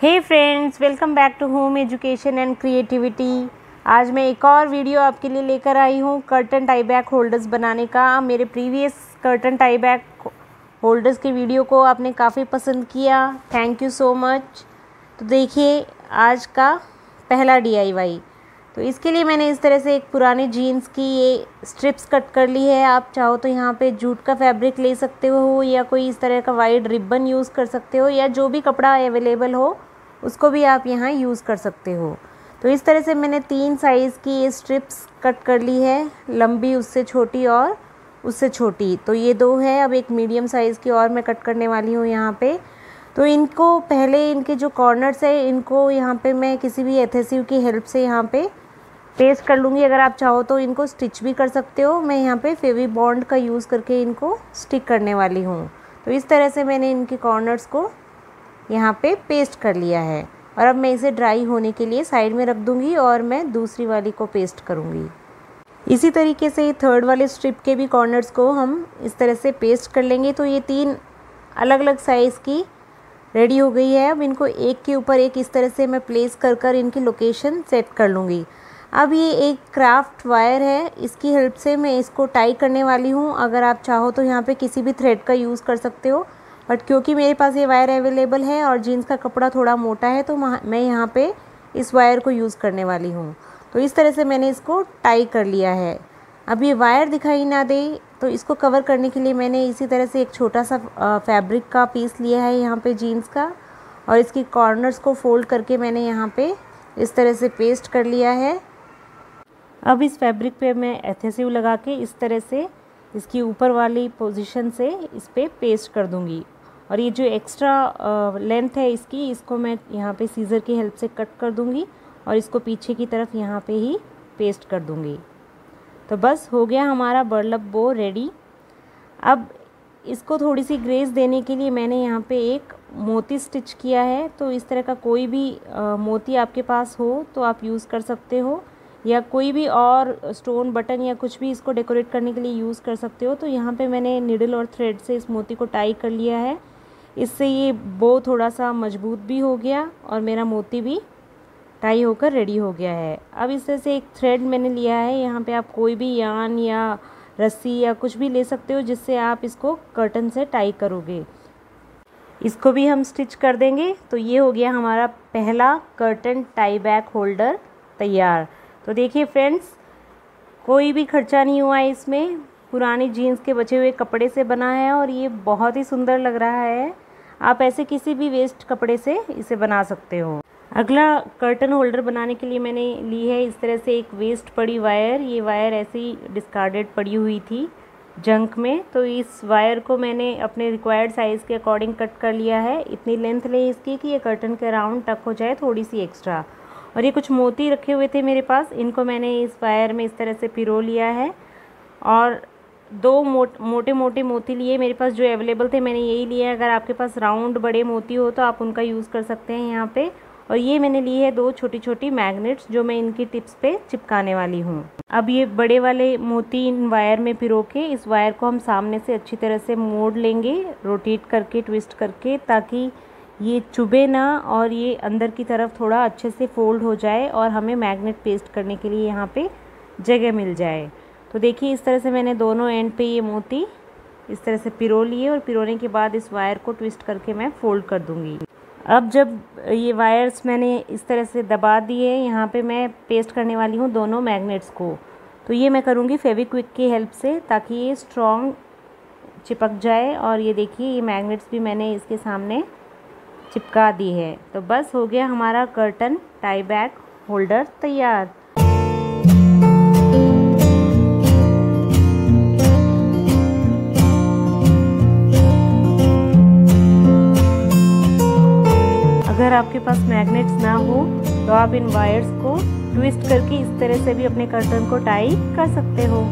Hey friends, welcome back to home education and creativity. आज मैं एक और वीडियो आपके लिए लेकर आई हूँ कर्टन टाई बैक होल्डर्स बनाने का। मेरे previous curtain tie back holders की वीडियो को आपने काफ़ी पसंद किया, थैंक यू सो मच। तो देखिए आज का पहला DIY। तो इसके लिए मैंने इस तरह से एक पुरानी जीन्स की ये स्ट्रिप्स कट कर ली है। आप चाहो तो यहाँ पे जूट का फैब्रिक ले सकते हो या कोई इस तरह का वाइड रिबन यूज़ कर सकते हो, या जो भी कपड़ा अवेलेबल हो उसको भी आप यहाँ यूज़ कर सकते हो। तो इस तरह से मैंने 3 साइज़ की ये स्ट्रिप्स कट कर ली है, लंबी, उससे छोटी और उससे छोटी। तो ये 2 है। अब एक मीडियम साइज़ की और मैं कट करने वाली हूँ यहाँ पे। तो इनको पहले इनके जो कॉर्नर्स है इनको यहाँ पे मैं किसी भी एडहेसिव की हेल्प से यहाँ पे पेस्ट कर लूँगी। अगर आप चाहो तो इनको स्टिच भी कर सकते हो। मैं यहाँ पे फेवी बॉन्ड का यूज़ करके इनको स्टिक करने वाली हूँ। तो इस तरह से मैंने इनके कॉर्नर्स को यहाँ पे पेस्ट कर लिया है और अब मैं इसे ड्राई होने के लिए साइड में रख दूँगी और मैं दूसरी वाली को पेस्ट करूँगी। इसी तरीके से थर्ड वाले स्ट्रिप के भी कॉर्नर्स को हम इस तरह से पेस्ट कर लेंगे। तो ये 3 अलग अलग साइज़ की रेडी हो गई है। अब इनको एक के ऊपर एक इस तरह से मैं प्लेस कर इनकी लोकेशन सेट कर लूँगी। अब ये एक क्राफ्ट वायर है, इसकी हेल्प से मैं इसको टाई करने वाली हूँ। अगर आप चाहो तो यहाँ पे किसी भी थ्रेड का यूज़ कर सकते हो, बट क्योंकि मेरे पास ये वायर अवेलेबल है और जीन्स का कपड़ा थोड़ा मोटा है तो मैं यहाँ पे इस वायर को यूज़ करने वाली हूँ। तो इस तरह से मैंने इसको टाई कर लिया है। अब ये वायर दिखाई ना दे तो इसको कवर करने के लिए मैंने इसी तरह से एक छोटा सा फैब्रिक का पीस लिया है यहाँ पे जीन्स का, और इसकी कॉर्नर्स को फोल्ड करके मैंने यहाँ पे इस तरह से पेस्ट कर लिया है। अब इस फैब्रिक पे मैं एडहेसिव लगा के इस तरह से इसकी ऊपर वाली पोजीशन से इस पे पेस्ट कर दूंगी। और ये जो एक्स्ट्रा लेंथ है इसको मैं यहाँ पे सीज़र की हेल्प से कट कर दूंगी और इसको पीछे की तरफ यहाँ पे ही पेस्ट कर दूंगी। तो बस हो गया हमारा बर्लप बो रेडी। अब इसको थोड़ी सी ग्रेस देने के लिए मैंने यहाँ पे एक मोती स्टिच किया है। तो इस तरह का कोई भी मोती आपके पास हो तो आप यूज़ कर सकते हो, या कोई भी और स्टोन बटन या कुछ भी इसको डेकोरेट करने के लिए यूज़ कर सकते हो। तो यहाँ पे मैंने निडल और थ्रेड से इस मोती को टाई कर लिया है। इससे ये बो थोड़ा सा मजबूत भी हो गया और मेरा मोती भी टाई होकर रेडी हो गया है। अब इस तरह से एक थ्रेड मैंने लिया है, यहाँ पे आप कोई भी यार्न या रस्सी या कुछ भी ले सकते हो जिससे आप इसको कर्टन से टाई करोगे। इसको भी हम स्टिच कर देंगे। तो ये हो गया हमारा पहला कर्टन टाई बैक होल्डर तैयार। तो देखिए फ्रेंड्स, कोई भी खर्चा नहीं हुआ है इसमें, पुरानी जीन्स के बचे हुए कपड़े से बना है और ये बहुत ही सुंदर लग रहा है। आप ऐसे किसी भी वेस्ट कपड़े से इसे बना सकते हो। अगला कर्टन होल्डर बनाने के लिए मैंने ली है इस तरह से एक वेस्ट पड़ी वायर। ये वायर ऐसे ही डिस्कार्डेड पड़ी हुई थी जंक में। तो इस वायर को मैंने अपने रिक्वायर्ड साइज़ के अकॉर्डिंग कट कर लिया है। इतनी लेंथ ले इसकी कि ये कर्टन के अराउंड टक हो जाए, थोड़ी सी एक्स्ट्रा। और ये कुछ मोती रखे हुए थे मेरे पास, इनको मैंने इस वायर में इस तरह से पिरो लिया है। और 2 मोटे मोटे मोती लिए मेरे पास, जो अवेलेबल थे मैंने यही लिए हैं। अगर आपके पास राउंड बड़े मोती हो तो आप उनका यूज़ कर सकते हैं यहाँ पे। और ये मैंने ली है 2 छोटी छोटी मैग्नेट्स जो मैं इनकी टिप्स पे चिपकाने वाली हूँ। अब ये बड़े वाले मोती इन वायर में पिरो के इस वायर को हम सामने से अच्छी तरह से मोड़ लेंगे, रोटेट करके, ट्विस्ट करके, ताकि ये चुभे ना और ये अंदर की तरफ थोड़ा अच्छे से फोल्ड हो जाए और हमें मैग्नेट पेस्ट करने के लिए यहाँ पे जगह मिल जाए। तो देखिए इस तरह से मैंने दोनों एंड पे ये मोती इस तरह से पिरो लिए और पिरोने के बाद इस वायर को ट्विस्ट करके मैं फोल्ड कर दूँगी। अब जब ये वायर्स मैंने इस तरह से दबा दिए, यहाँ पे मैं पेस्ट करने वाली हूँ दोनों मैग्नेट्स को। तो ये मैं करूँगी फेविक्विक की हेल्प से, ताकि ये स्ट्रॉन्ग चिपक जाए। और ये देखिए ये मैग्नेट्स भी मैंने इसके सामने चिपका दी है। तो बस हो गया हमारा कर्टन टाई बैक होल्डर तैयार। अगर आपके पास मैग्नेट्स ना हो तो आप इन वायर्स को ट्विस्ट करके इस तरह से भी अपने कर्टन को टाई कर सकते हो।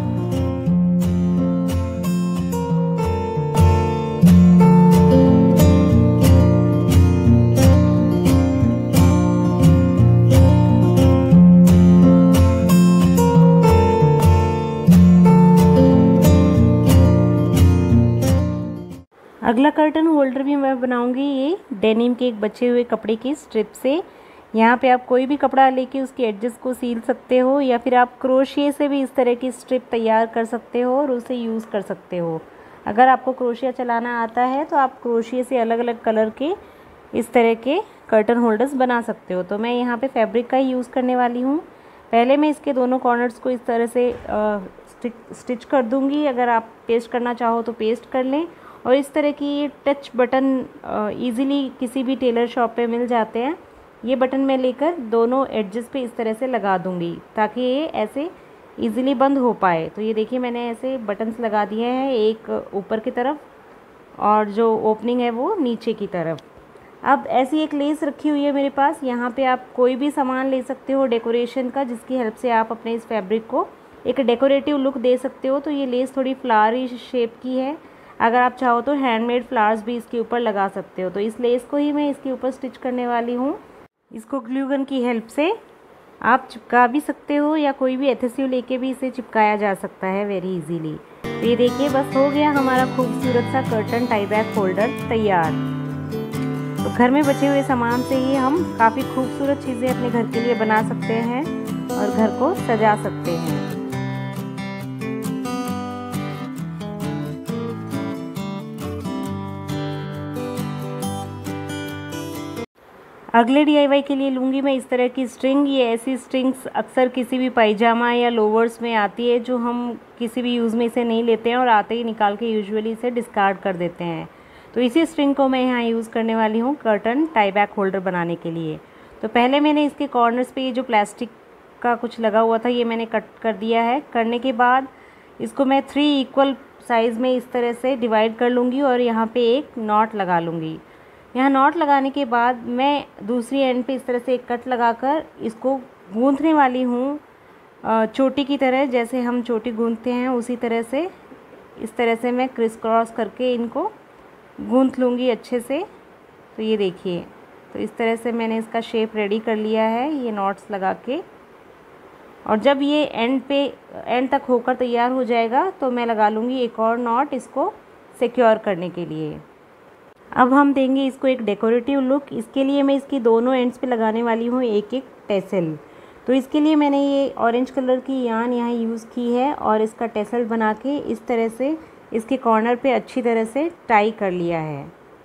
अगला कर्टन होल्डर भी मैं बनाऊंगी ये डेनिम के एक बचे हुए कपड़े की स्ट्रिप से। यहाँ पे आप कोई भी कपड़ा लेके उसके एडजेस को सील सकते हो, या फिर आप क्रोशिया से भी इस तरह की स्ट्रिप तैयार कर सकते हो और उसे यूज़ कर सकते हो। अगर आपको क्रोशिया चलाना आता है तो आप क्रोशिया से अलग अलग कलर के इस तरह के कर्टन होल्डर्स बना सकते हो। तो मैं यहाँ पे फैब्रिक का ही यूज़ करने वाली हूँ। पहले मैं इसके दोनों कॉर्नर्स को इस तरह से स्टिच कर दूँगी। अगर आप पेस्ट करना चाहो तो पेस्ट कर लें, और इस तरह की ये टच बटन ईज़िली किसी भी टेलर शॉप पे मिल जाते हैं। ये बटन मैं लेकर दोनों एडजेस पे इस तरह से लगा दूँगी ताकि ये ऐसे ईज़िली बंद हो पाए। तो ये देखिए मैंने ऐसे बटन्स लगा दिए हैं, एक ऊपर की तरफ और जो ओपनिंग है वो नीचे की तरफ। अब ऐसी एक लेस रखी हुई है मेरे पास। यहाँ पे आप कोई भी सामान ले सकते हो डेकोरेशन का, जिसकी हेल्प से आप अपने इस फैब्रिक को एक डेकोरेटिव लुक दे सकते हो। तो ये लेस थोड़ी फ्लावरी शेप की है। अगर आप चाहो तो हैंडमेड फ्लावर्स भी इसके ऊपर लगा सकते हो। तो इस लेस को ही मैं इसके ऊपर स्टिच करने वाली हूँ। इसको ग्लू गन की हेल्प से आप चिपका भी सकते हो, या कोई भी एडहेसिव लेके भी इसे चिपकाया जा सकता है वेरी इजीली। तो ये देखिए बस हो गया हमारा खूबसूरत सा कर्टन टाई बैक होल्डर तैयार। तो घर में बचे हुए सामान से ही हम काफ़ी खूबसूरत चीज़ें अपने घर के लिए बना सकते हैं और घर को सजा सकते हैं। अगले DIY के लिए लूँगी मैं इस तरह की स्ट्रिंग। ये ऐसी स्ट्रिंग्स अक्सर किसी भी पायजामा या लोवर्स में आती है, जो हम किसी भी यूज़ में इसे नहीं लेते हैं और आते ही निकाल के यूजुअली इसे डिस्कार्ड कर देते हैं। तो इसी स्ट्रिंग को मैं यहाँ यूज़ करने वाली हूँ कर्टन टाई बैक होल्डर बनाने के लिए। तो पहले मैंने इसके कॉर्नर्स पे ये जो प्लास्टिक का कुछ लगा हुआ था ये मैंने कट कर दिया है। करने के बाद इसको मैं 3 इक्वल साइज़ में इस तरह से डिवाइड कर लूँगी और यहाँ पे एक नॉट लगा लूँगी। यहाँ नॉट लगाने के बाद मैं दूसरी एंड पे इस तरह से एक कट लगाकर इसको गूंथने वाली हूँ चोटी की तरह। जैसे हम चोटी गूंथते हैं उसी तरह से इस तरह से मैं क्रिस क्रॉस करके इनको गूंथ लूँगी अच्छे से। तो ये देखिए, तो इस तरह से मैंने इसका शेप रेडी कर लिया है ये नॉट्स लगा के। और जब ये एंड तक होकर तैयार हो जाएगा तो मैं लगा लूँगी एक और नॉट इसको सिक्योर करने के लिए। अब हम देंगे इसको एक डेकोरेटिव लुक। इसके लिए मैं इसकी दोनों एंड्स पे लगाने वाली हूँ एक एक टेसल। तो इसके लिए मैंने ये ऑरेंज कलर की यान यहाँ यूज़ की है और इसका टेसल बना के इस तरह से इसके कॉर्नर पे अच्छी तरह से टाई कर लिया है।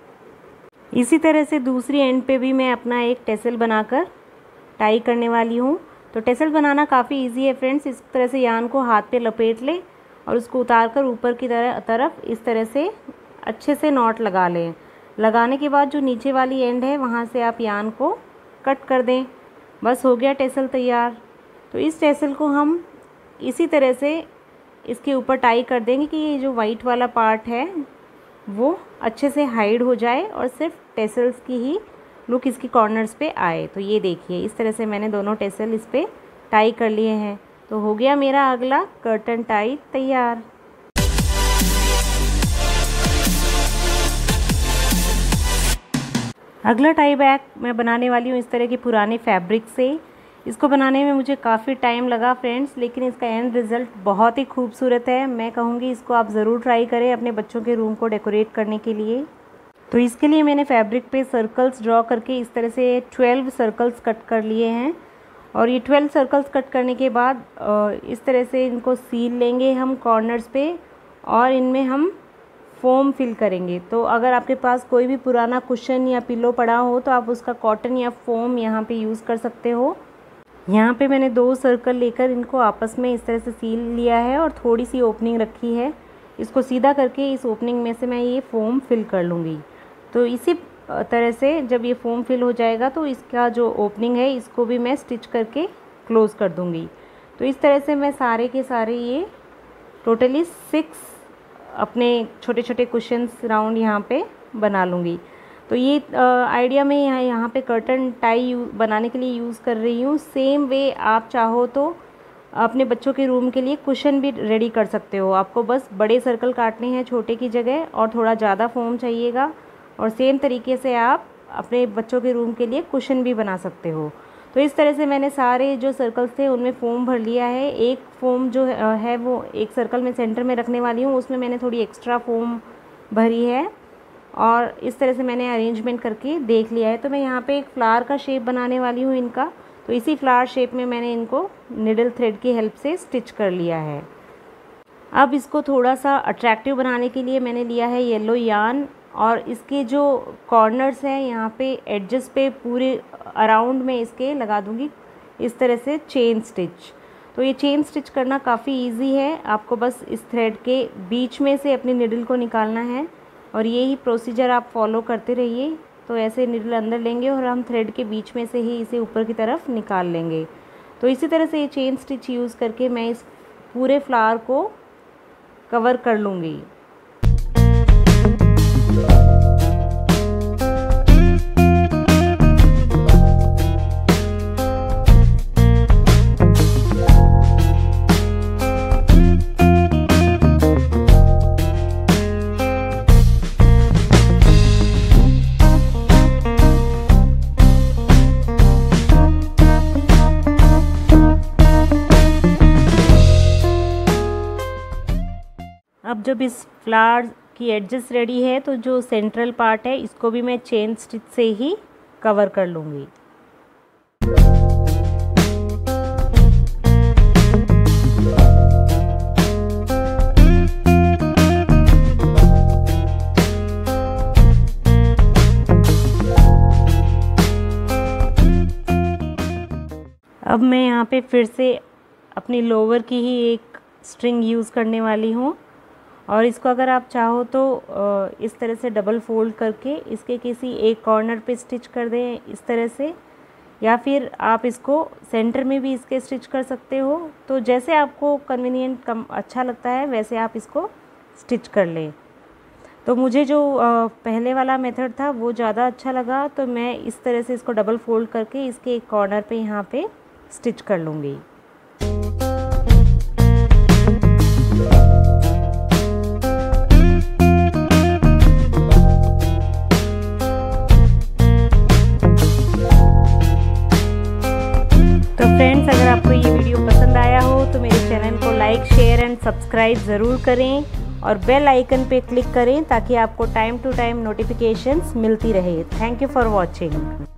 इसी तरह से दूसरी एंड पे भी मैं अपना एक टेसल बनाकर टाई करने वाली हूँ। तो टेसल बनाना काफ़ी इजी है फ्रेंड्स। इस तरह से यान को हाथ पे लपेट लें और उसको उतार कर ऊपर की तरफ इस तरह से अच्छे से नॉट लगा लें। लगाने के बाद जो नीचे वाली एंड है वहाँ से आप यान को कट कर दें। बस हो गया टेसल तैयार। तो इस टेसल को हम इसी तरह से इसके ऊपर टाई कर देंगे कि ये जो वाइट वाला पार्ट है वो अच्छे से हाइड हो जाए और सिर्फ टेसल्स की ही लुक इसकी कॉर्नर्स पे आए। तो ये देखिए इस तरह से मैंने दोनों टेसल इस पर टाई कर लिए हैं। तो हो गया मेरा अगला कर्टन टाई तैयार। अगला टाई बैक मैं बनाने वाली हूँ इस तरह के पुराने फैब्रिक से। इसको बनाने में मुझे काफ़ी टाइम लगा फ्रेंड्स, लेकिन इसका एंड रिज़ल्ट बहुत ही खूबसूरत है। मैं कहूँगी इसको आप ज़रूर ट्राई करें अपने बच्चों के रूम को डेकोरेट करने के लिए। तो इसके लिए मैंने फैब्रिक पे सर्कल्स ड्रॉ करके इस तरह से 12 सर्कल्स कट कर लिए हैं। और ये 12 सर्कल्स कट करने के बाद इस तरह से इनको सील लेंगे हम कॉर्नर्स पे और इनमें हम फोम फिल करेंगे। तो अगर आपके पास कोई भी पुराना कुशन या पिलो पड़ा हो तो आप उसका कॉटन या फोम यहाँ पे यूज़ कर सकते हो। यहाँ पे मैंने 2 सर्कल लेकर इनको आपस में इस तरह से सील लिया है और थोड़ी सी ओपनिंग रखी है। इसको सीधा करके इस ओपनिंग में से मैं ये फोम फिल कर लूँगी। तो इसी तरह से जब ये फोम फिल हो जाएगा तो इसका जो ओपनिंग है इसको भी मैं स्टिच करके क्लोज़ कर दूँगी। तो इस तरह से मैं सारे के सारे ये टोटली 6 अपने छोटे छोटे कुशन्स राउंड यहाँ पे बना लूँगी। तो ये आइडिया मैं यहाँ पे कर्टन टाई बनाने के लिए यूज़ कर रही हूँ। सेम वे आप चाहो तो अपने बच्चों के रूम के लिए कुशन भी रेडी कर सकते हो। आपको बस बड़े सर्कल काटने हैं छोटे की जगह और थोड़ा ज़्यादा फोम चाहिएगा, और सेम तरीके से आप अपने बच्चों के रूम के लिए कुशन भी बना सकते हो। तो इस तरह से मैंने सारे जो सर्कल्स थे उनमें फ़ोम भर लिया है। एक फ़ोम जो है वो एक सर्कल में सेंटर में रखने वाली हूँ, उसमें मैंने थोड़ी एक्स्ट्रा फ़ोम भरी है। और इस तरह से मैंने अरेंजमेंट करके देख लिया है। तो मैं यहाँ पे एक फ्लावर का शेप बनाने वाली हूँ इनका। तो इसी फ्लावर शेप में मैंने इनको निडल थ्रेड की हेल्प से स्टिच कर लिया है। अब इसको थोड़ा सा अट्रैक्टिव बनाने के लिए मैंने लिया है येलो यार्न, और इसके जो कॉर्नर्स हैं यहाँ पे एडजस्ट पे पूरे अराउंड में इसके लगा दूँगी इस तरह से चेन स्टिच। तो ये चेन स्टिच करना काफ़ी इजी है, आपको बस इस थ्रेड के बीच में से अपनी निडल को निकालना है और यही प्रोसीजर आप फॉलो करते रहिए। तो ऐसे निडल अंदर लेंगे और हम थ्रेड के बीच में से ही इसे ऊपर की तरफ निकाल लेंगे। तो इसी तरह से ये चेन स्टिच यूज़ करके मैं इस पूरे फ्लावर को कवर कर लूँगी। अब जब इस फ्लावर की एडजस्ट रेडी है तो जो सेंट्रल पार्ट है इसको भी मैं चेन स्टिच से ही कवर कर लूँगी। अब मैं यहाँ पे फिर से अपनी लोवर की ही एक स्ट्रिंग यूज़ करने वाली हूँ, और इसको अगर आप चाहो तो इस तरह से डबल फोल्ड करके इसके किसी एक कॉर्नर पे स्टिच कर दें इस तरह से, या फिर आप इसको सेंटर में भी इसके स्टिच कर सकते हो। तो जैसे आपको कन्वीनियंट अच्छा लगता है वैसे आप इसको स्टिच कर लें। तो मुझे जो पहले वाला मेथड था वो ज़्यादा अच्छा लगा, तो मैं इस तरह से इसको डबल फोल्ड करके इसके एक कॉर्नर पे यहाँ पे स्टिच कर लूँगी। तो फ्रेंड्स, अगर आपको ये वीडियो पसंद आया हो तो मेरे चैनल को लाइक, शेयर एंड सब्सक्राइब ज़रूर करें और बेल आइकन पे क्लिक करें ताकि आपको टाइम टू टाइम नोटिफिकेशंस मिलती रहे। Thank you for watching.